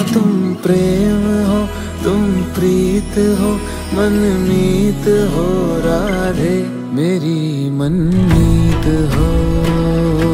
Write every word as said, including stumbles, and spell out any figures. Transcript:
तुम प्रेम हो, तुम प्रीत हो, मनमीत हो राधे, मेरी मनमीत हो।